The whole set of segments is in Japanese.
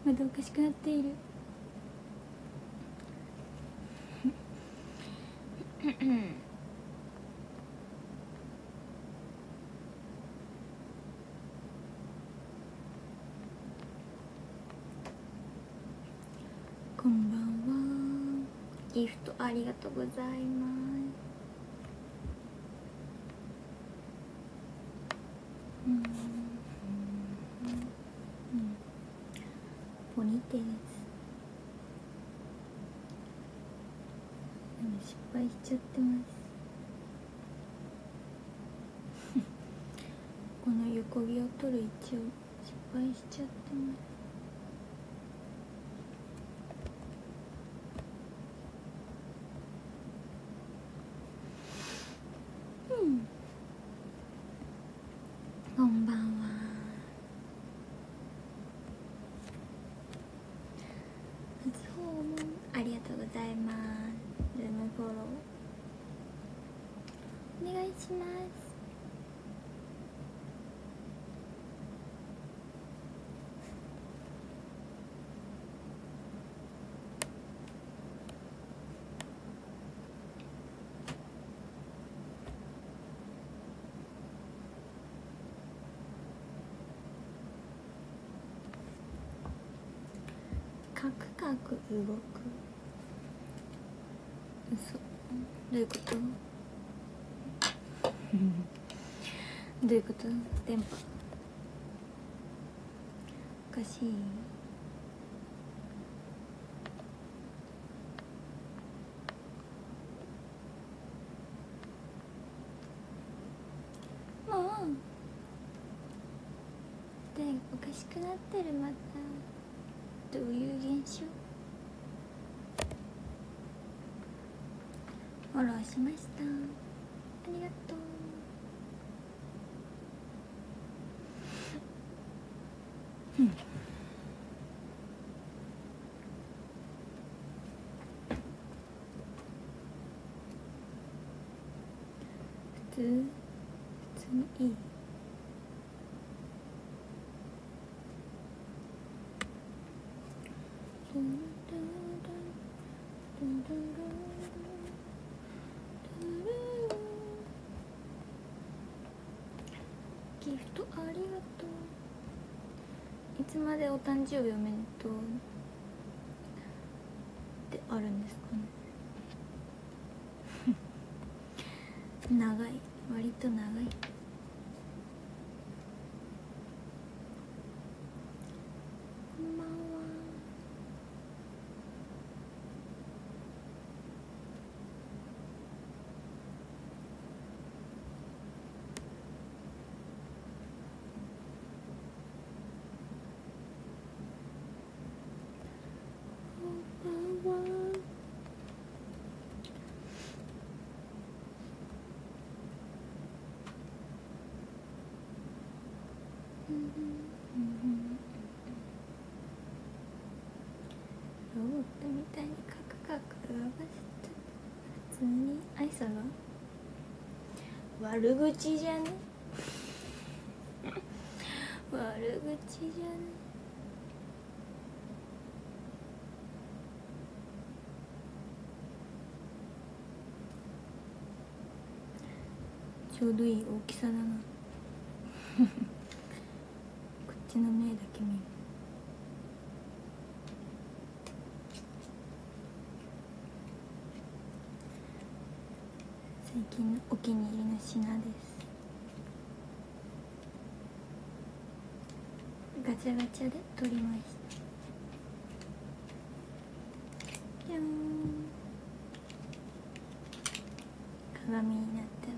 まだおかしくなっている。こんばんは。ギフトありがとうございます。ポニテです。でも失敗しちゃってます。この横毛を取る位置を失敗しちゃってます。こんばんは。初訪問ありがとうございます。ルームフォローお願いします。カクカク動く。嘘。どういうことどういうこと？電波おかしい。もうでおかしくなってる。またどういう現象？フォローしました。ありがとう。普通にいい。ギフトありがとう。いつまでお誕生日おめでとうってあるんですかね。長い、割と長い。こんばんは。こんばんは。ロボットみたいにカクカク動かして普通に愛さが悪口じゃね悪口じゃね。ちょうどいい大きさだなこっちの目だけ見る。最近のお気に入りの品です。ガチャガチャで取りました。じゃーん。鏡になってます。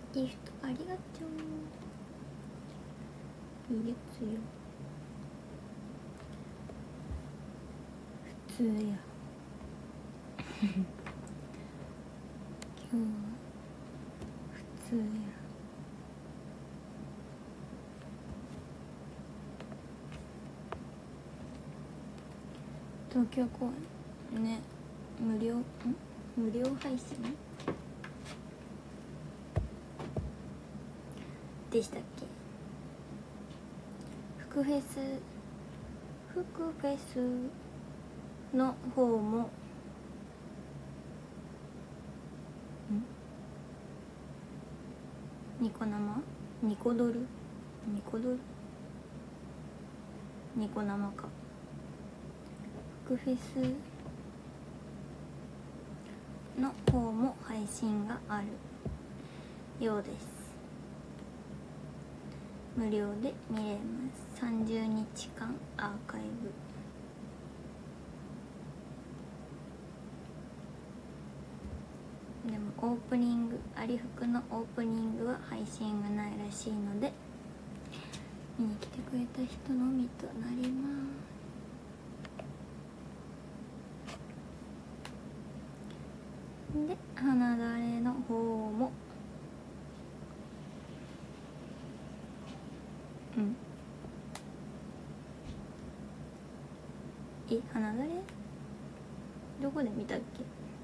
ギフトありがとう。いいですよ。普通や今日は普通や。東京公演ね、無料配信でしたっけ。福フェスの方もニコ生ニコ生か。福フェスの方も配信があるようです。無料で見れます。30日間アーカイブでもオープニング、アリフクのオープニングは配信がないらしいので、見に来てくれた人のみとなります。で、花だれの方も花だれどこで見たっけ。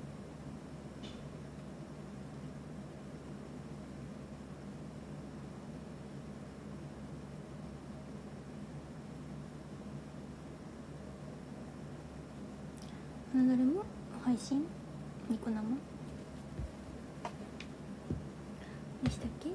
花だれも配信ニコ生でしたっけ。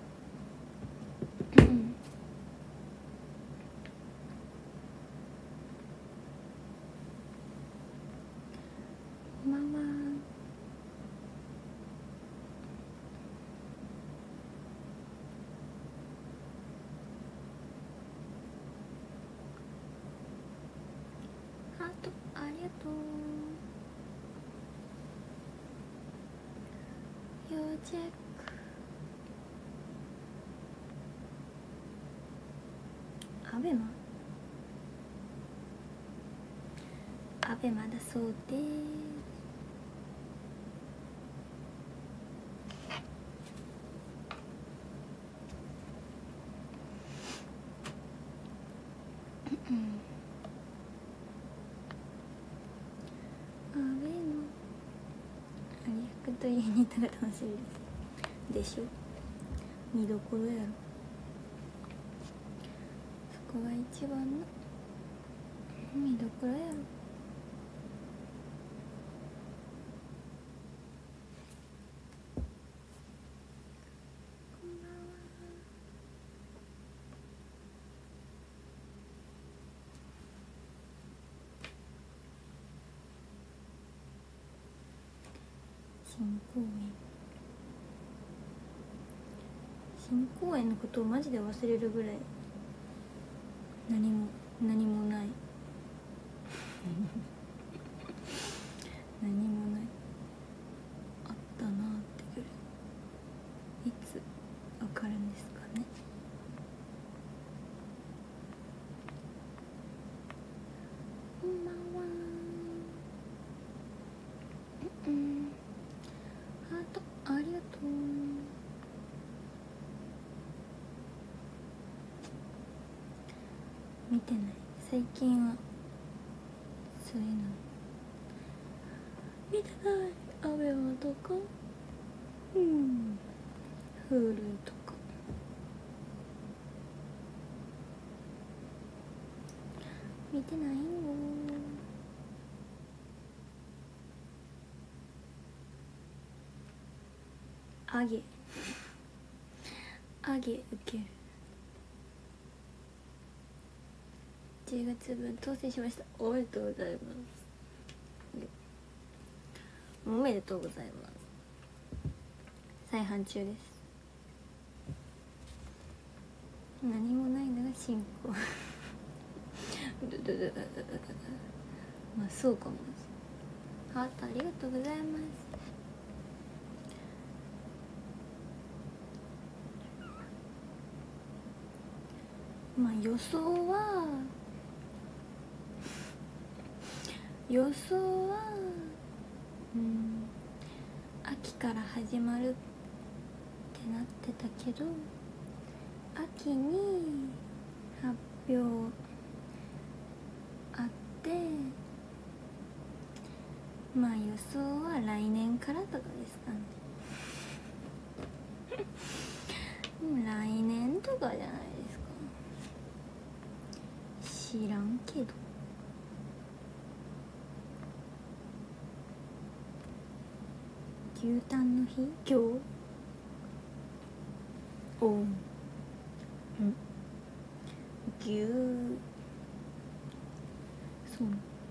ありがとう。要チェック。アベマだそうです。というネタが楽しみですでしょ。見どころやろ。そこが一番の見どころやろ。こんばんは。新公園のことをマジで忘れるぐらい何もない何もない。あったなーってぐらい。いつわかるんですかね。こんばんは。ハートありがとう。見てない最近は。そういうの見てない。アベマとかHulu とか見てないよ。あげ受ける。10月分当選しました。おめでとうございます。おめでとうございます。再販中です。何もないのが進行まあそうかも。ハートありがとうございます。 まあ予想は秋から始まるってなってたけど、秋に発表あって、まあ予想は来年からとかですかね。来年とかじゃないですか。知らんけど。牛タンの日、今日。おう、牛、そう。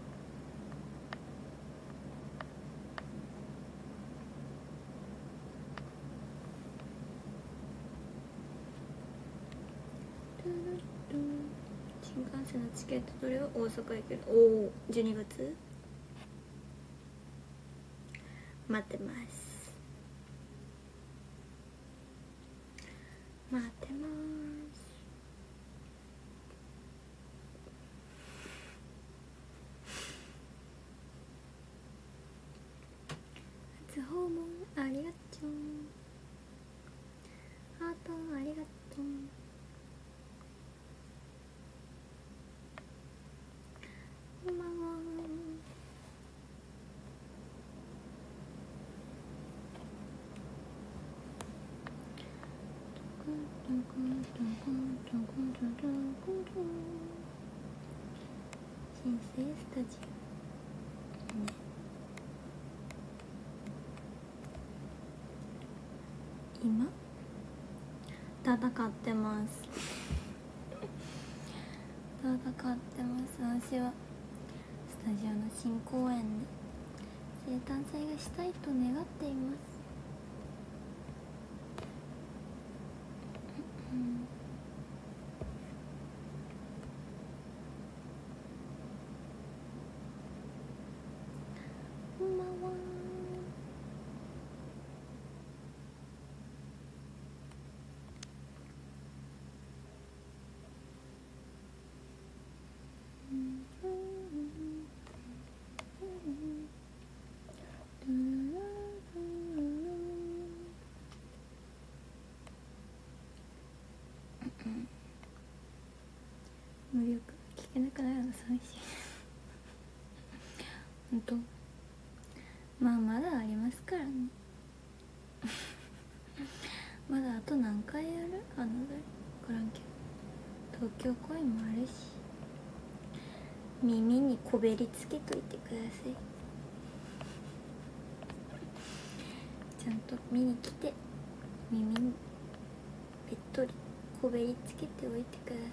新幹線のチケット取れは大阪行ける。おお、12月待ってます。待ってます。初訪問ありがとう。ハートありがとう。こんばんは。新生スタジオね。今戦ってます。戦ってます。私はスタジオの新公演で生誕祭がしたいと願っています。こんばんは。無力聞けなくなるの寂しい。本当。まあまだありますからね。まだあと何回やる分からんけど、東京公演もあるし、耳にこべりつけといてください。ちゃんと見に来て、耳にべっとりこべりつけておいてください。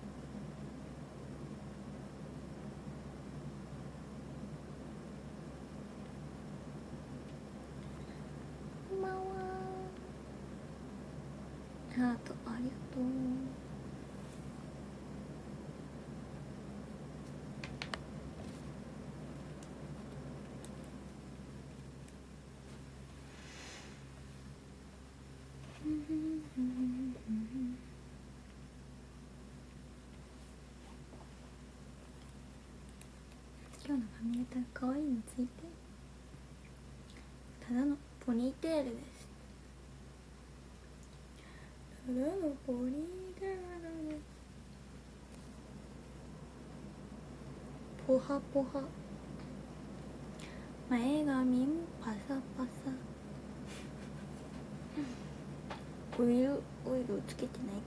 こんばんは。ハートありがとう。今日の髪型可愛いのついて、ただのポニーテールです。ただのポニーテールです。ポハポハ、前髪もパサパサ。オイルつけてない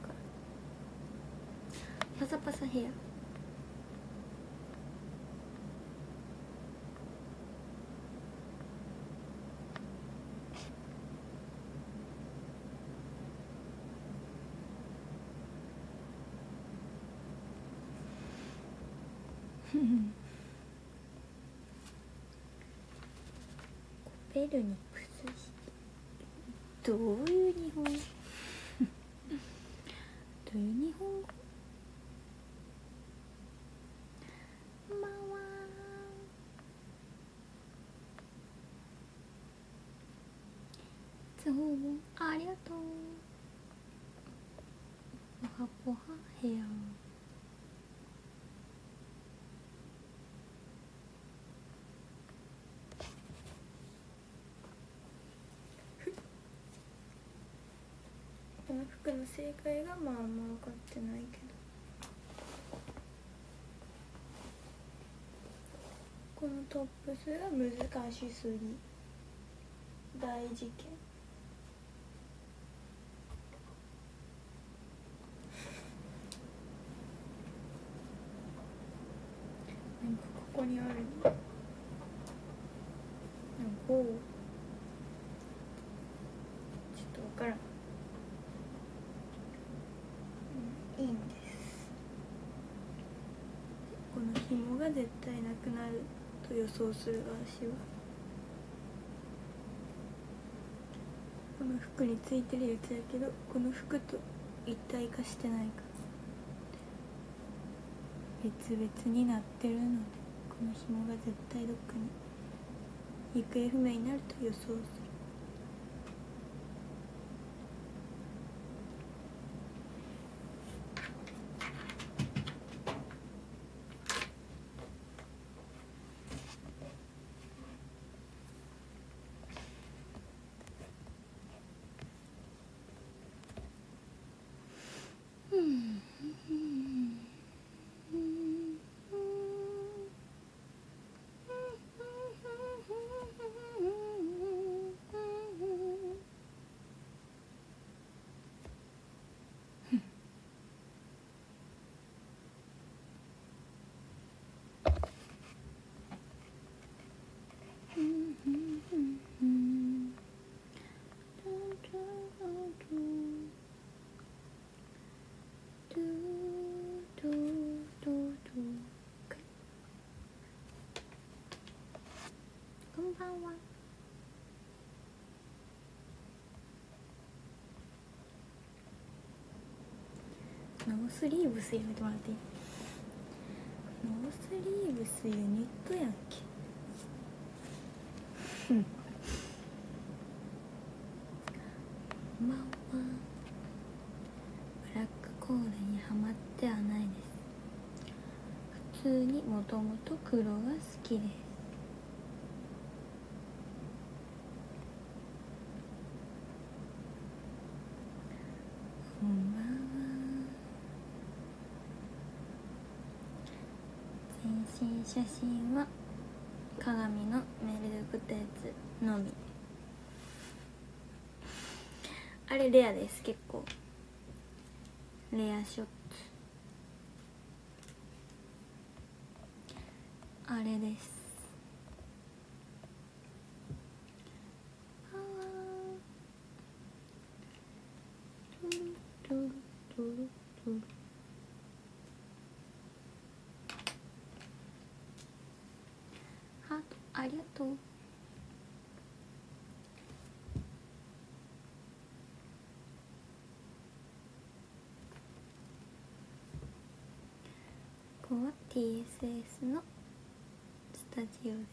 からパサパサヘア。コペルニクスしてどういう日本どういう日本語。こんばんは。初訪問ありがとう。ポハポハヘア。 の服の正解がまああんま分かってないけど、このトップスが難しすぎ、大事件。なんかここにあるのこう、ちょっと分からん、いいんです。この紐が絶対なくなると予想するが、私はこの服についてるやつやけど、この服と一体化してないから別々になってるので、この紐が絶対どっかに行方不明になると予想する。こんばんは。ノースリーブスやめてもらっていい？ノースリーブスユニットやんけ。こんばんは。ブラックコーデにはまってはないです。普通にもともと黒が好きです。こんばんは。全身写真は鏡のメールで送ったやつのみ。あれレアです。結構レアショット。あれです。ハートありがとう。ここは TSS のスタジオです。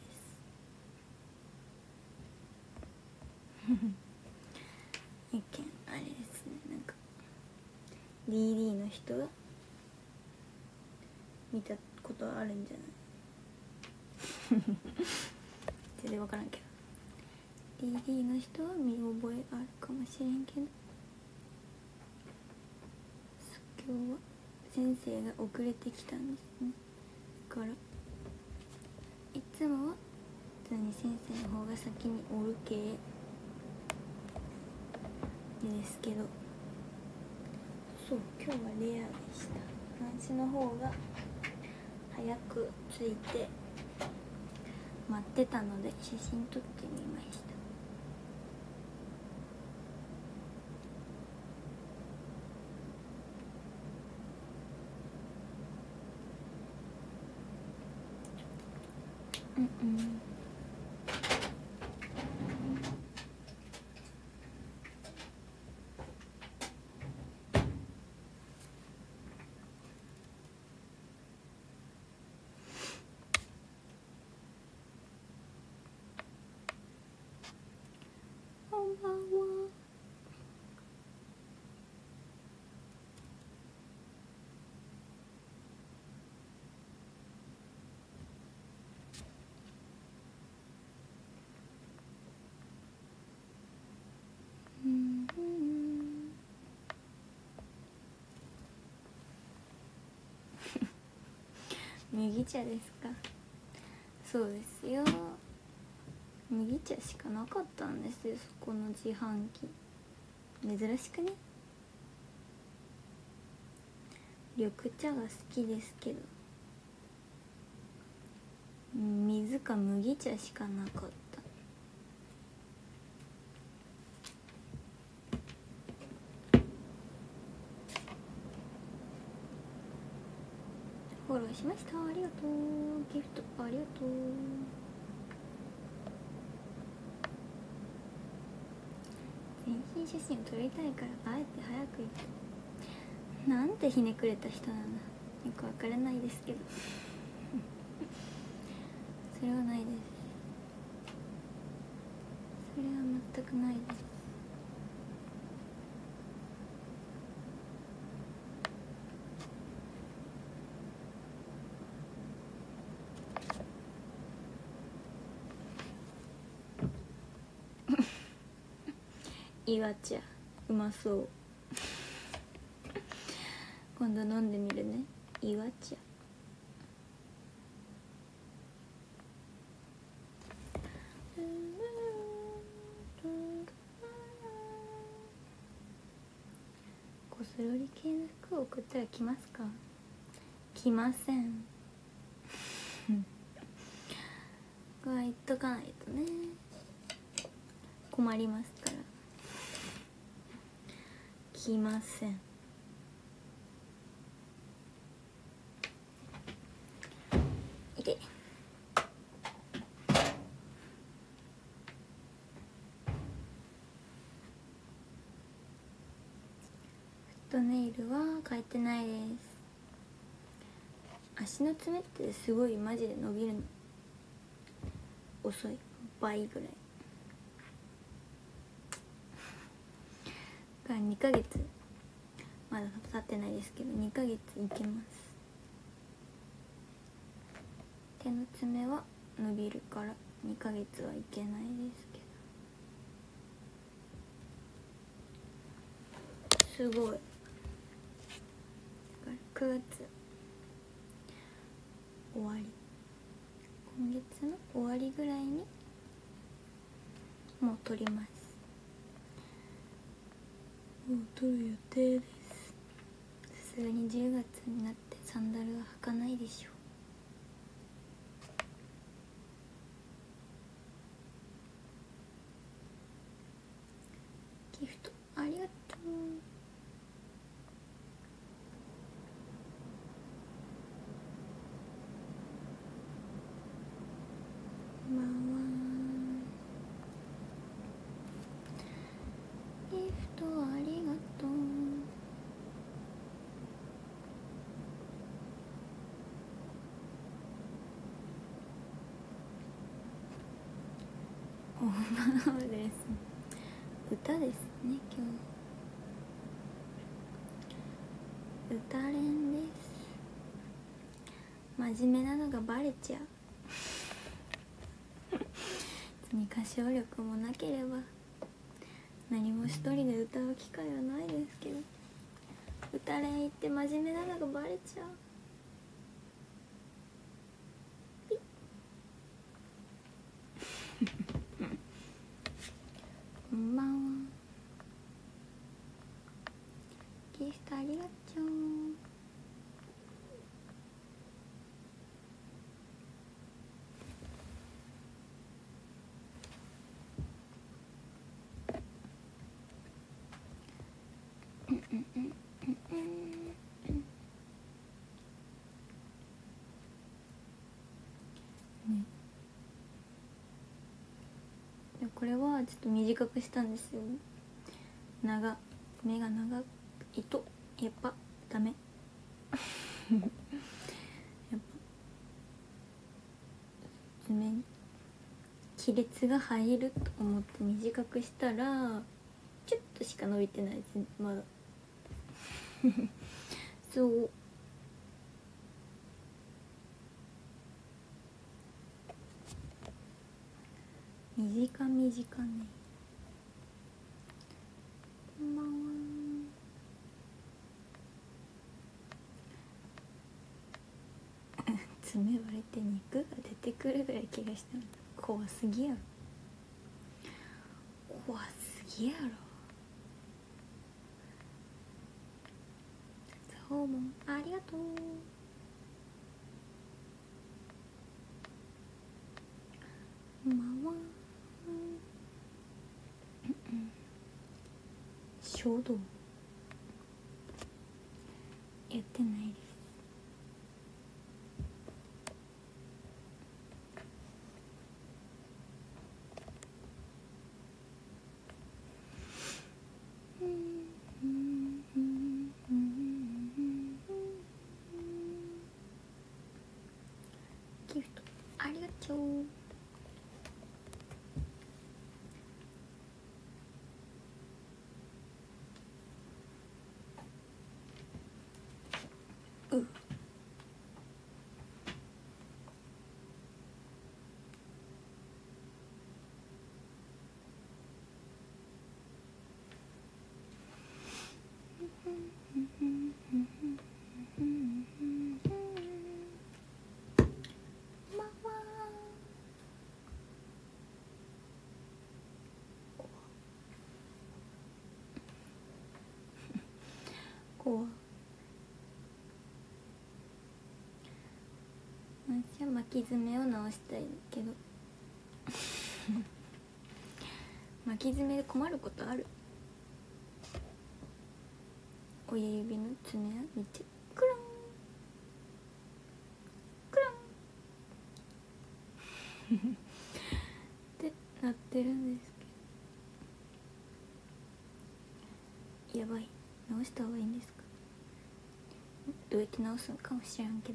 一見あれですね、なんか DD の人が見たことあるんじゃない全然分からんけど、 DD の人は見覚えあるかもしれんけど、今日は先生が遅れてきたんですね。だからいつもは普通に先生の方が先におる系ですけど、そう今日はレアでした。私の方が早く着いて待ってたので写真撮ってみました。こんばんは。 麦茶ですか。そうですよ、麦茶しかなかったんですよ、そこの自販機。珍しくね。緑茶が好きですけど、水か麦茶しかなかった。フォローしました、ありがとう。ギフトありがとう。全身写真撮りたいからあえて早く行く。なんてひねくれた人なんだ。よくわからないですけどそれはないです。それは全くないです。岩茶うまそう今度飲んでみるね。岩茶コスロリ系の服を送ったら来ますか。来ませんこれは言っとかないとね、困りますから。来ません。いて。フットネイルは変えてないです。足の爪ってすごいマジで伸びるの遅い、倍ぐらいが2ヶ月まだ経ってないですけど2ヶ月いけます。手の爪は伸びるから2ヶ月はいけないですけど、すごい。9月終わり、今月の終わりぐらいにもう取ります。もう取る予定です。さすがに10月になってサンダルは履かないでしょう。ギフトありがとう。こんばんは。ギフトありがとう。おばあです。歌ですね今日。歌練です。真面目なのがバレちゃう別に歌唱力もなければ何も一人で歌う機会はないですけど、歌練行って真面目なのがバレちゃう。こんばんは。ギフトありがとう。これはちょっと短くしたんですよ。目が長いとやっぱダメやっぱ爪に亀裂が入ると思って短くしたらちょっとしか伸びてないです。まだそう短ね。こんばんは。 爪割れて肉が出てくるぐらい怪我したの怖すぎやろ。怖すぎやろ。訪問ありがとう。まわ衝動やってないです。ギフトありがとう。こう私は巻き爪を直したいけど巻き爪で困ることある？親指の爪はめっちゃクランクランってなってるんですけど、やばい。直した方がいいんですか？どうやって直すのかもしれんけど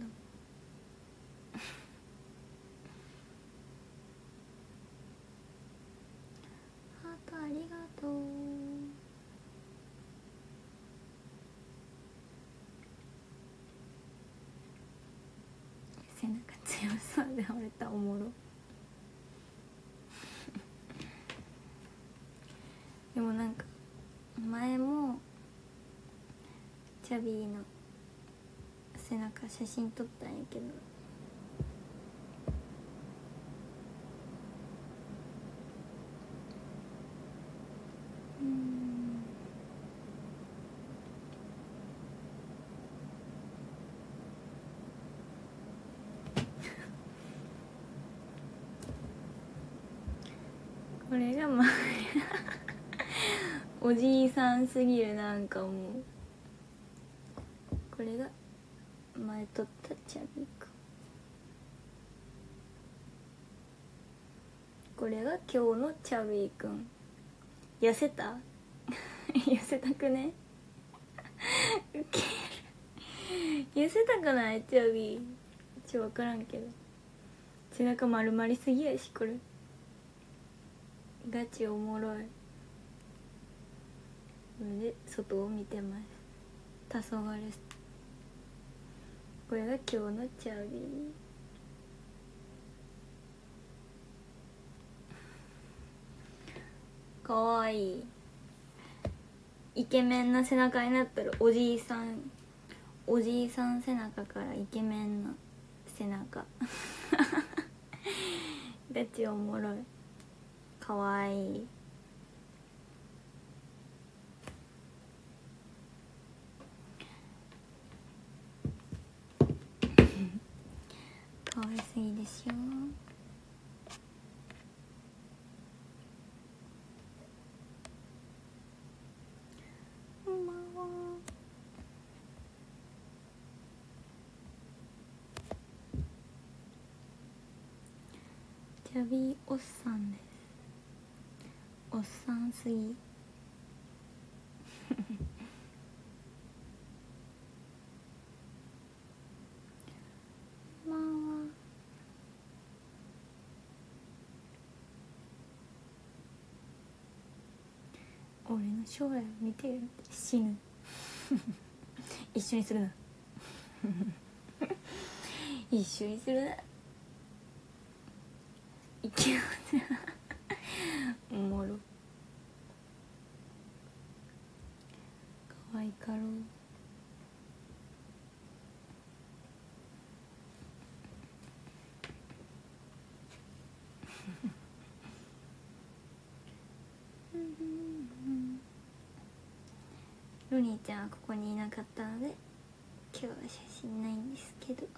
ハートありがとう。背中強そうで折れた。おもろでもなんか前もチャビーの背中写真撮ったんやけど、これがまあおじいさんすぎる。なんかもうこれが前撮ったチャビーくん、これが今日のチャビーくん。痩せた痩せたくねウケる。痩せたくないチャビー。分からんけど背中丸まりすぎやし、これガチおもろい。これで外を見てます。黄昏。これが今日のチャビー。かわいい。イケメンな背中になったらおじいさん背中からイケメンの背中ガチおもろい。かわいい。かわいすぎですよ。チャビーおっさんです。おっさんすぎまあ俺の将来を見てるって死ぬ一緒にするな一緒にするな。いけよおもろ。かわいかろう。 ロニーちゃんはここにいなかったので今日は写真ないんですけど、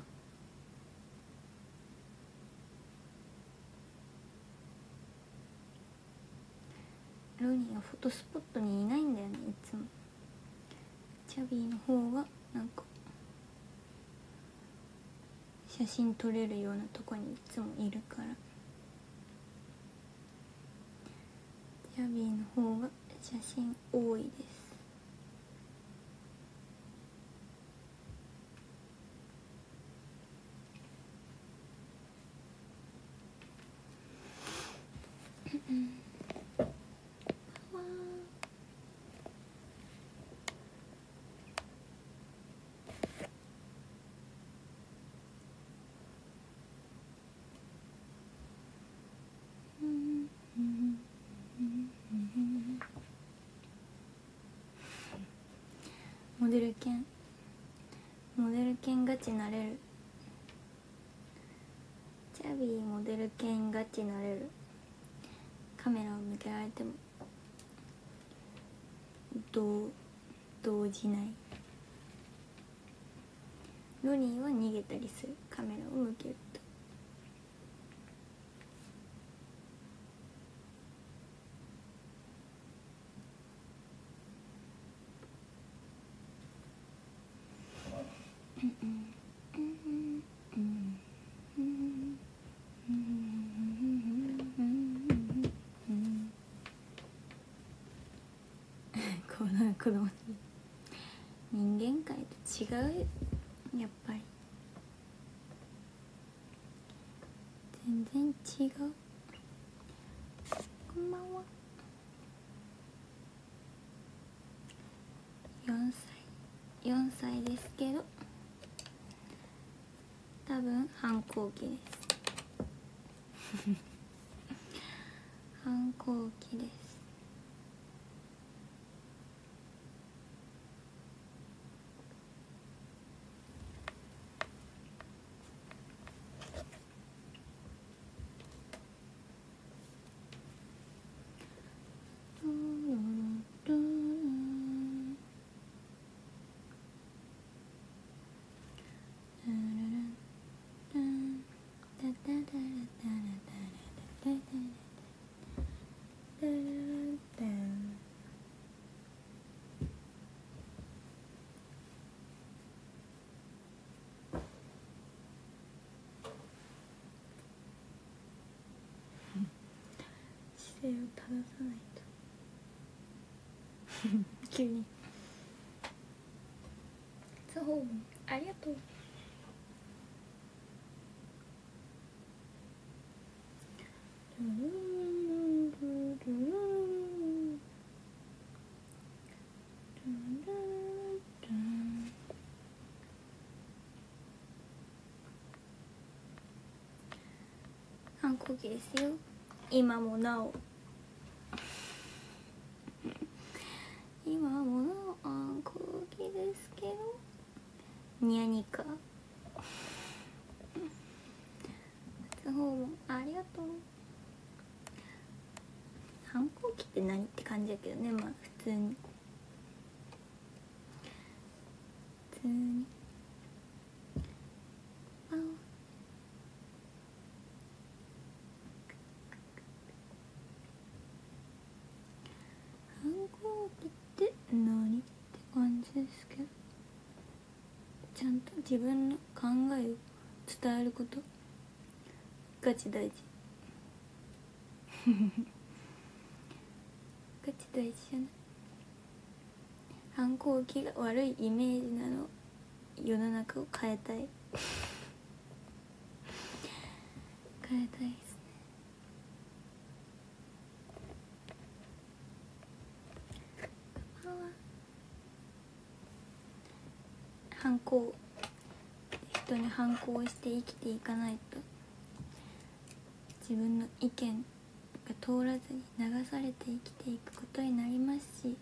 ロニーがフォトスポットにいないんだよね、いつも。チャビーの方がなんか写真撮れるようなとこにいつもいるから、チャビーの方が写真多いです。モデル犬ガチなれる。チャビーモデル犬ガチなれる。カメラを向けられても動じない。ロニーは逃げたりする、カメラを向けると。こうなる子供人間界と違うよ、やっぱり全然違う。こんばんは。4歳ですけど多分反抗期です反抗期です。姿勢を正さないと急にそうありがとう。反抗期ですよ、今もなお今もなお反抗期ですけど、ニヤニカそうもありがとう。反抗期って何って感じだけどね、まあ普通に反抗期って何って感じですけど、ちゃんと自分の考えを伝えることガチ大事ガチ大事じゃない。反抗期が悪いイメージなの、世の中を変えたい変えたいですね。人に反抗して生きていかないと自分の意見が通らずに流されて生きていくことになりますし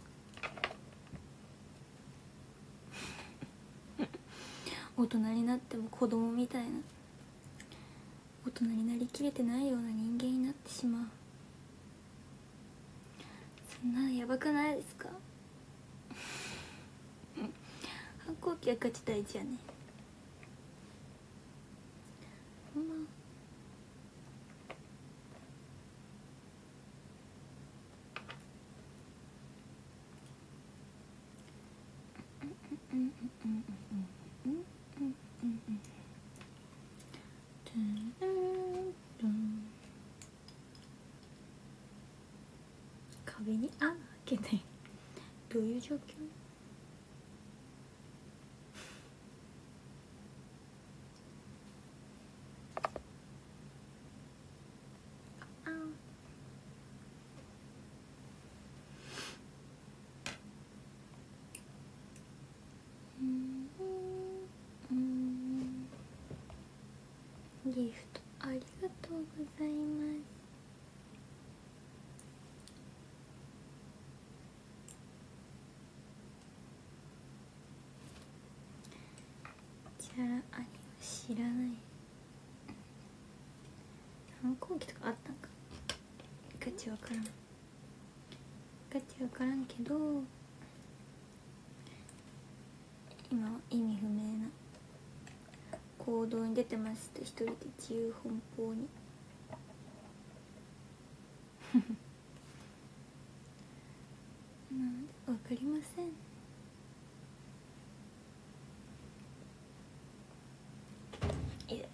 大人になっても子供みたいな大人になりきれてないような人間になってしまう。そんなのやばくないですか？ 気が勝ち大事やね。ほんま壁に穴開けてどういう状況？ギフトありがとうございます。チャラ兄は知らない。反抗期とかあったんかガチわからん。ガチわからんけど今は意味不明な行動に出てますと一人で自由奔放にわかりません。いや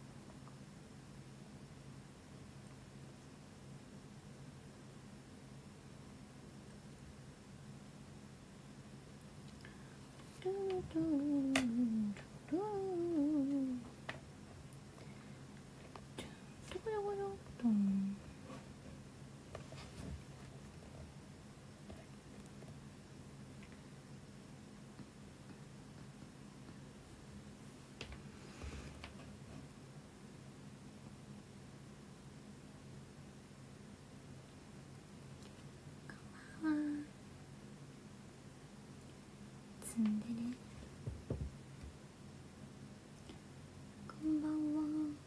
ツンデレこんばんは。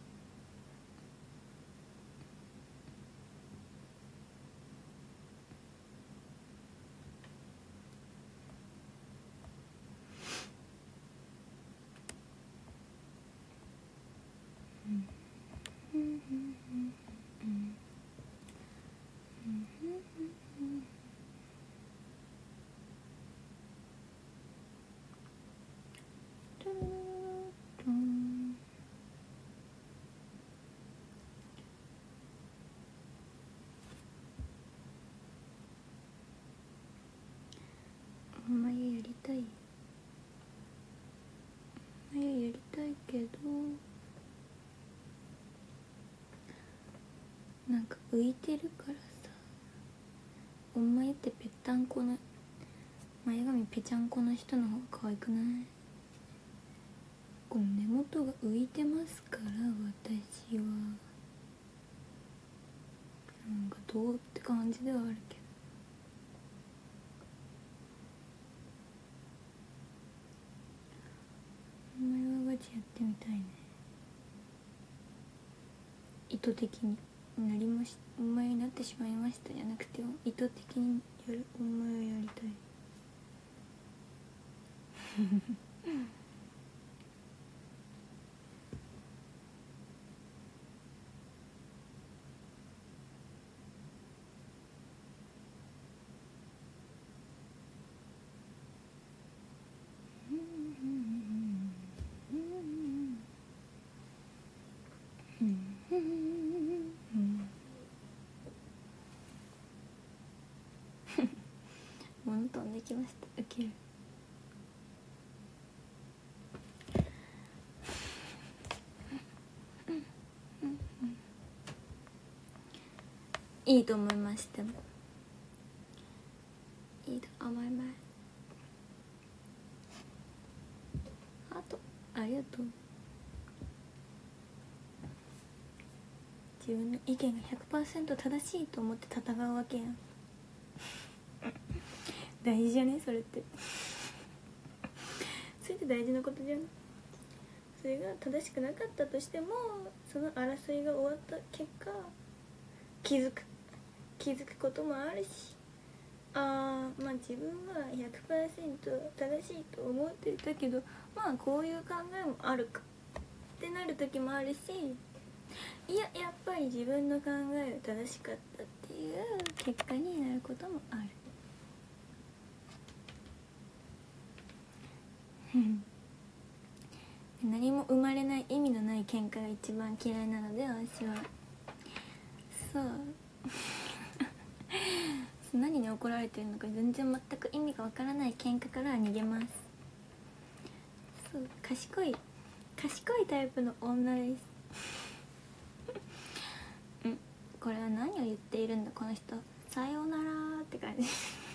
眉やりたい。眉やりたいけどなんか浮いてるからさ。お前ってぺったんこの前髪ぺちゃんこの人の方が可愛くない？この根元が浮いてますから私はなんかどうって感じではあるけど。お前はガチやってみたいね。意図的になりましお前になってしまいましたじゃなくて意図的にやるお前はやりたい物飛んできました。ウケる。いいと思いました。いいと思います。あとありがとう。自分の意見が 100% 正しいと思って戦うわけやん大事じゃねそれってそれって大事なことじゃん。それが正しくなかったとしてもその争いが終わった結果気づくこともあるしまあ自分は 100% 正しいと思っていたけど、まあこういう考えもあるかってなる時もあるし、いややっぱり自分の考えが正しかったっていう結果になることもある。何も生まれない意味のない喧嘩が一番嫌いなので、私はそう何に怒られてるのか全然全く意味がわからない喧嘩からは逃げます。そう、賢いタイプの女ですこれは何を言っているんだこの人、さようならって感じ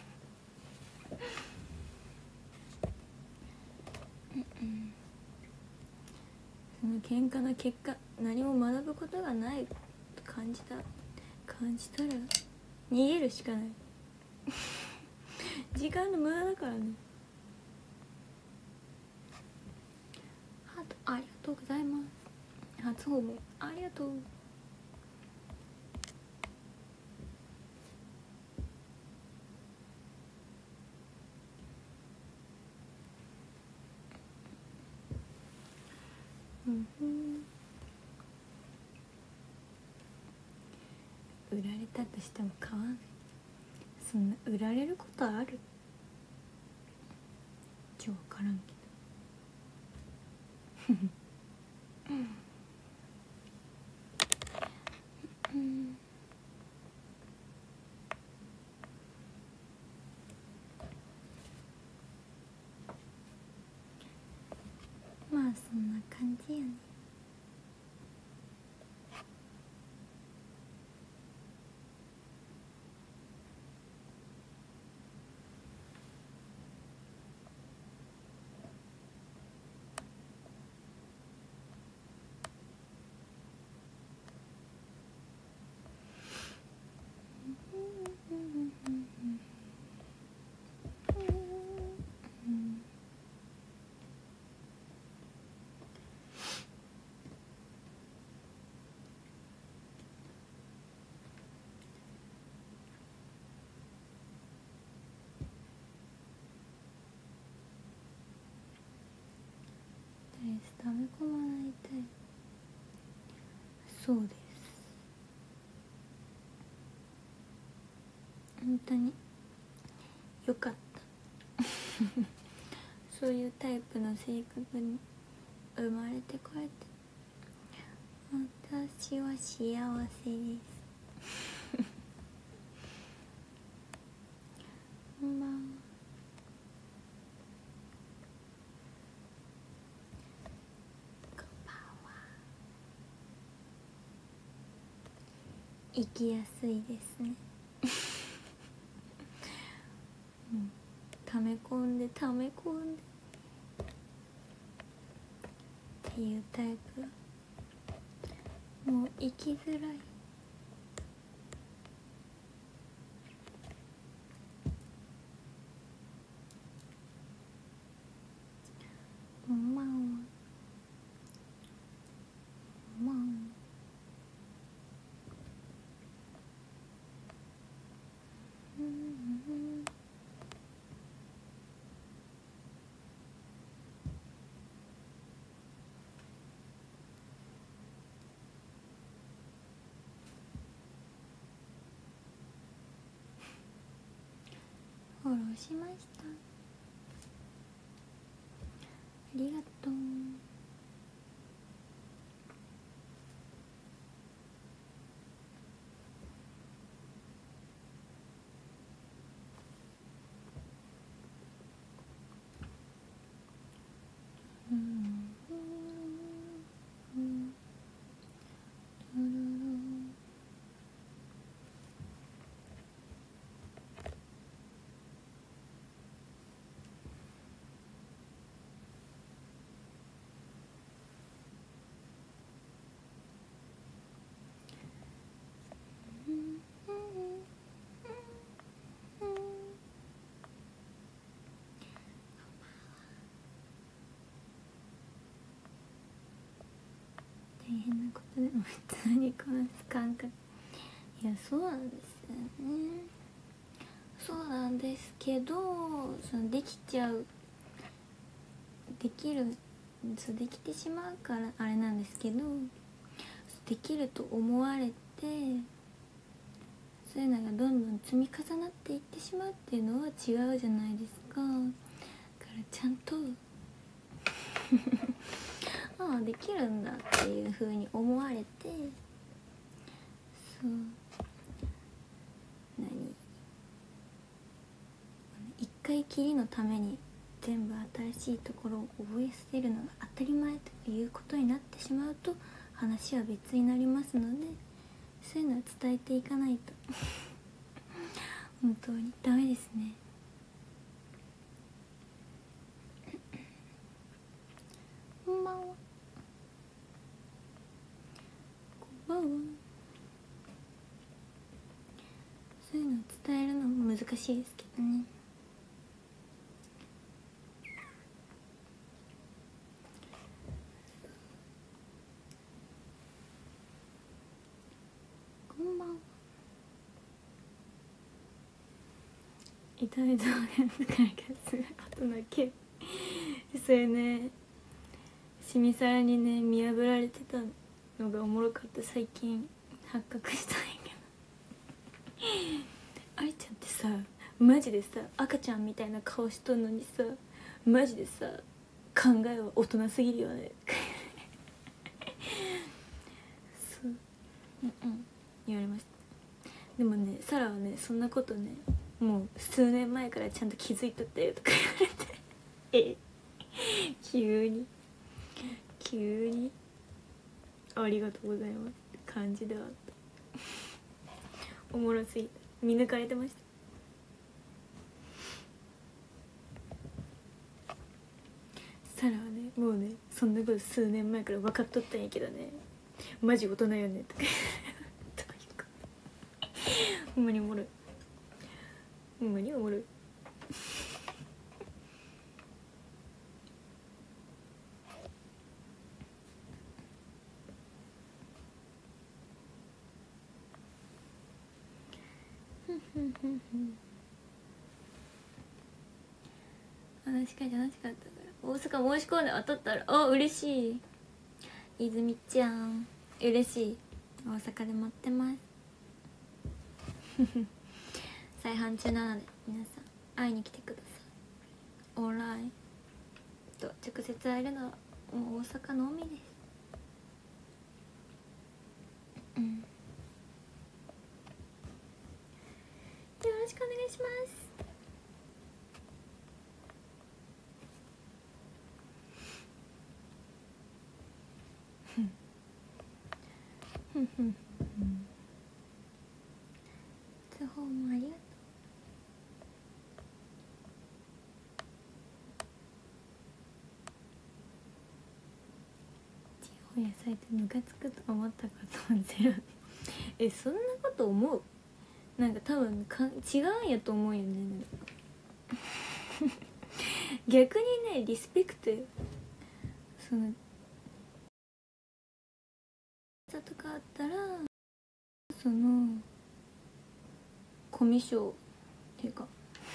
その喧嘩の結果何も学ぶことがないと感じたら逃げるしかない時間の無駄だからね。ハートありがとうございます。初訪問ありがとう。売られたとしても買わない。そんな売られることある？ちょ分からんけどまあそんな感じやね。溜め込まないタイプ。そうです。本当によかったそういうタイプの性格に生まれてこれて私は幸せですこんばんは。生きやすいですね溜め込んでっていうタイプ。もう生きづらい。こんばんは。フォローしました。ありがとう。大変なことでも普通にこなす感覚。いやそうなんですよね。 そうなんですけど、そのできちゃう、できる、そうできてしまうからあれなんですけど、できると思われて、そういうのがどんどん積み重なっていってしまうっていうのは違うじゃないですか。だからちゃんとああできるんだっていう風に思われて、そう一回きりのために全部新しいところを覚えさせるのが当たり前ということになってしまうと話は別になりますので、そういうのは伝えていかないと本当にダメですね。こんばんは。こんばんは。そういうのを伝えるのも難しいですけどね。こんばんは。痛い動画の使い方することだけそれね、しみさらにね見破られてたのがおもろかった。最近発覚したんやけど愛ちゃんってさ、マジでさ赤ちゃんみたいな顔しとんのにさ、マジでさ考えは大人すぎるよねそう、言われました。でもね、サラはねそんなことねもう数年前からちゃんと気づいとったよとか言われて急にありがとうございますって感じではあったおもろすぎた。見抜かれてました。サラはねもうねそんなこと数年前から分かっとったんやけどね、マジ大人よねとかほんまにおもろい、ほんまにおもろい楽しかったから大阪申し込んで当たったら嬉しい。泉ちゃん嬉しい。大阪で待ってます再販中なので皆さん会いに来てください。オーライと直接会えるのはもう大阪のみです。よろしくお願いします。通報もありがとう。地方野菜ってムカつくと思ったことはゼロそんなこと思う？なんか多分違うんやと思うよね逆にねリスペクトよ。そのとかあったらそのコミュ障っていうか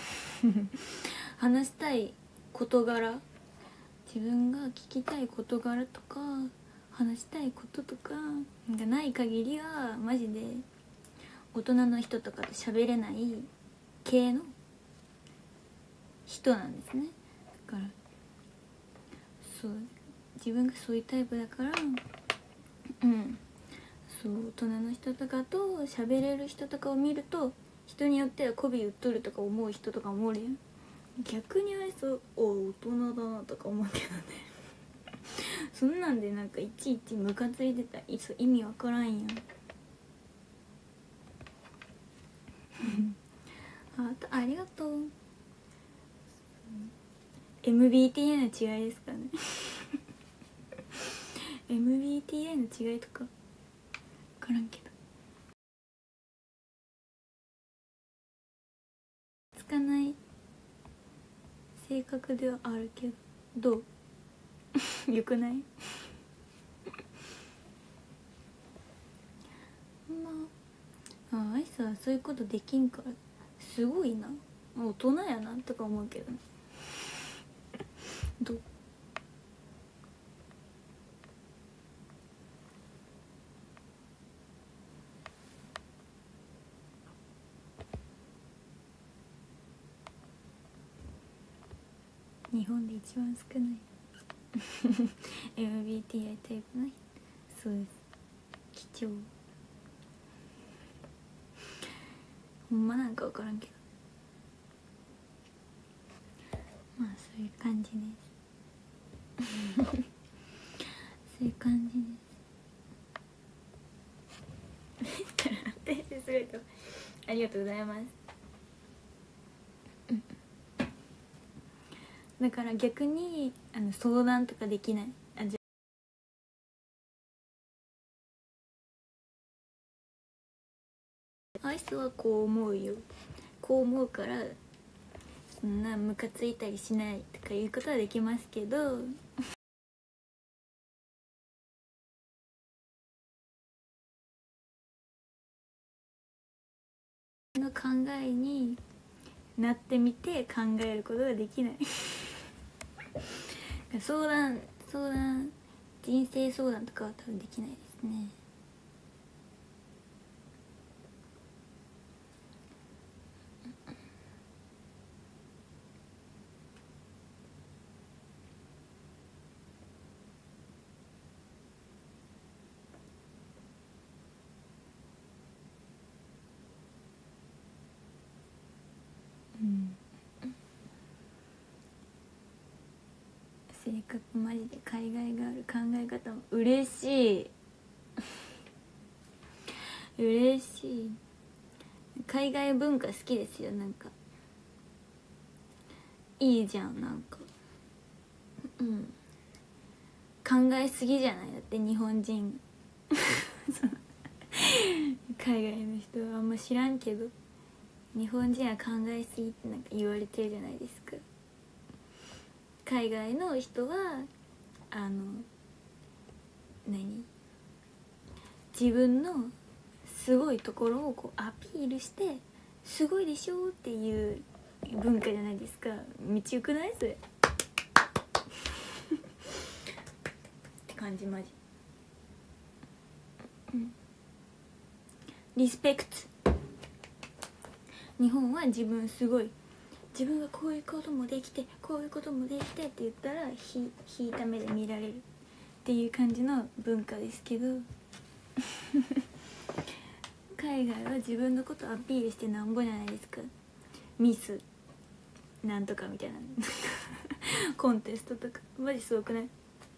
話したい事柄、自分が聞きたい事柄とか話したいこととかがない限りはマジで大人の人とかと喋れない系の人なんですね。だからそう自分がそういうタイプだからそう大人の人とかと喋れる人とかを見ると人によっては媚び売っとるとか思う人とかもおるやん。逆にあれそう大人だなとか思うけどねそんなんでなんかいちいちムカついてたら意味わからんやんありがとうMBTA の違いですかねMBTA の違いとか分からんけどつかない性格ではあるけどどうよくないまあアイスはそういうことできんからすごいな、大人やなとか思うけどね。どう？日本で一番少ないMBTI タイプの人。そうです、貴重。ほんまなんか分からんけど、まあそういう感じですそういう感じですすごいと、ありがとうございます。だから逆に相談とかできない。あいつはこう思うよ、こう思うからそんなムカついたりしないとかいうことはできますけど、の考えになってみて考えることができない相談人生相談とかは多分できないですね。うん、性格マジで海外がある考え方も嬉しい嬉しい。海外文化好きですよ。なんかいいじゃん、なんか、うん、考えすぎじゃない？だって日本人海外の人はあんま知らんけど、日本人は考えすぎってなんか言われてるじゃないですか。海外の人は何、自分のすごいところをこうアピールしてすごいでしょっていう文化じゃないですか。道行くないそれって感じ、マジ、うん、リスペクト。日本は自分すごい、自分はこういうこともできてこういうこともできてって言ったら引いた目で見られるっていう感じの文化ですけど海外は自分のことアピールしてなんぼじゃないですか。ミスなんとかみたいなコンテストとかマジすごくない？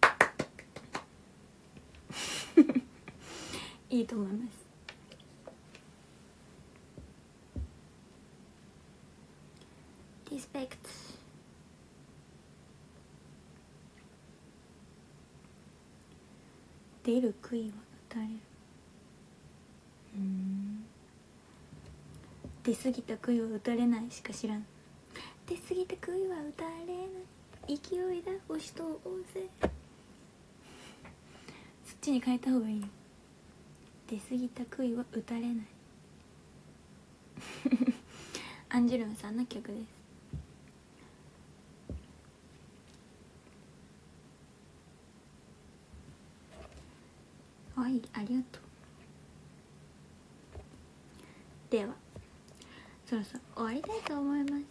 いいと思います。リスペクト。出る杭は打たれる。出過ぎた杭は打たれないしか知らん。出過ぎた杭は打たれない、勢いだ押し通せ。そっちに変えた方がいいよ。出過ぎた杭は打たれないアンジュルムさんの曲です。はい、ありがとう。ではそろそろ終わりたいと思います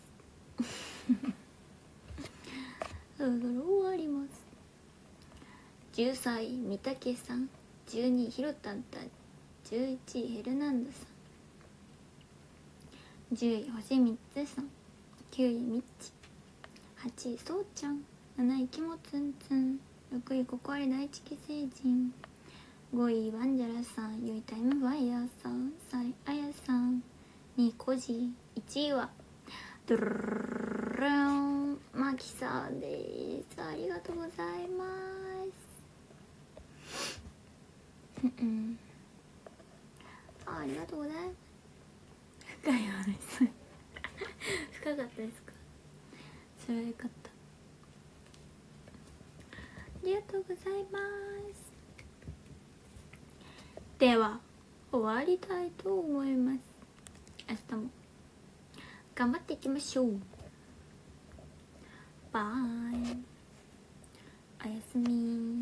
そろそろ終わります。10歳三竹さん、12位ひろたんたん、11位ヘルナンドさん、10位星3つさん、9位みっち、8位そうちゃん、7位きもつんつん、6位ここあり第一期成人、5位ワンジャラさん、4位タイムファイヤーさん、3位あやさん、2位コジ、1位はドゥルルルルンマキさんです。ありがとうございますありがとうございます。深い話深かったですか？それはよかった。ありがとうございます。では終わりたいと思います。明日も頑張っていきましょう。バイ、おやすみ。